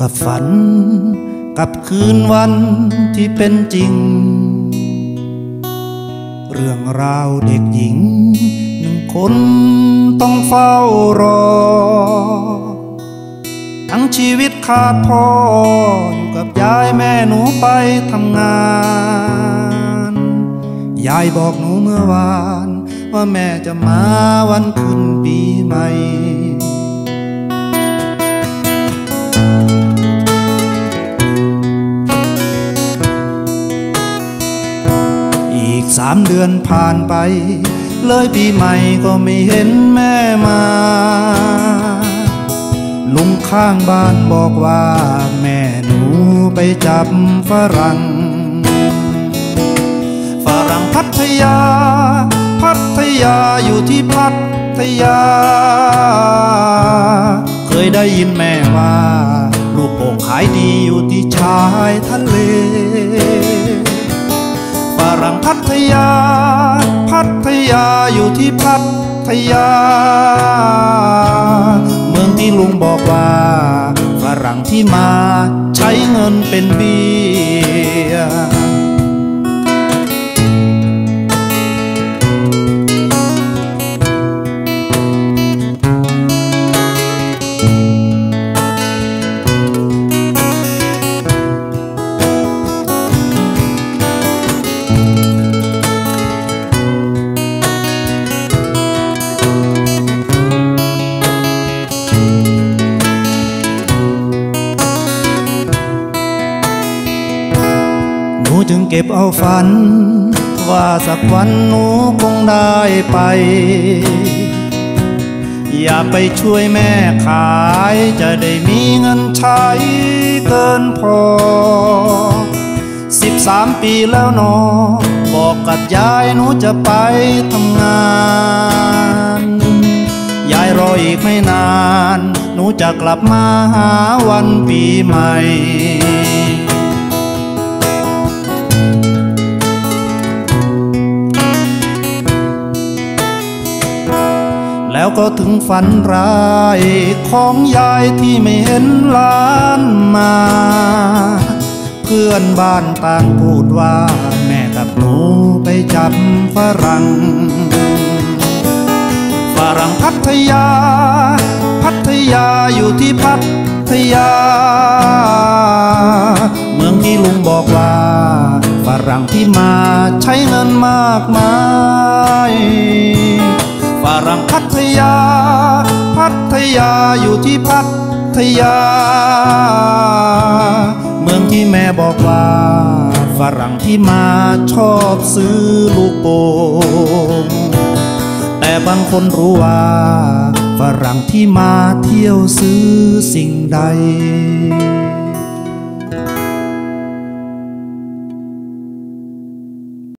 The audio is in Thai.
กับฝันกับคืนวันที่เป็นจริงเรื่องราวเด็กหญิงหนึ่งคนต้องเฝ้ารอทั้งชีวิตขาดพ่ออยู่กับยายแม่หนูไปทำงานยายบอกหนูเมื่อวานว่าแม่จะมาวันขึ้นปีใหม่อีก3 เดือนผ่านไปเลยปีใหม่ก็ไม่เห็นแม่มาลุงข้างบ้านบอกว่าแม่หนูไปจับฝรั่งพัทยาอยู่ที่พัทยาเคยได้ยินแม่ว่าลูกโป่งขายดีอยู่ที่ชายทะเลฝรั่งพัทยาอยู่ที่พัทยาเมืองที่ลุงบอกว่าฝรั่งที่มาใช้เงินเป็นเบี้ยจึงเก็บเอาฝันว่าสักวันหนูคงได้ไปอย่าไปช่วยแม่ขายจะได้มีเงินใช้เกินพอ13 ปีแล้วหนอบอกกับยายหนูจะไปทำงานยายรออีกไม่นานหนูจะกลับมาหาวันปีใหม่แล้วก็ถึงฝันร้ายของยายที่ไม่เห็นหลานมาเพื่อนบ้านต่างพูดว่าแม่กับหนูไปจับฝรั่งพัทยาอยู่ที่พัทยาเมืองที่ลุงบอกว่าฝรั่งที่มาใช้เงินมากมายฝรั่งพัทยาอยู่ที่พัทยาเมืองที่แม่บอกว่าฝรั่งที่มาชอบซื้อลูกโป่งแต่บางคนรู้ว่าฝรั่งที่มาเที่ยวซื้อสิ่งใด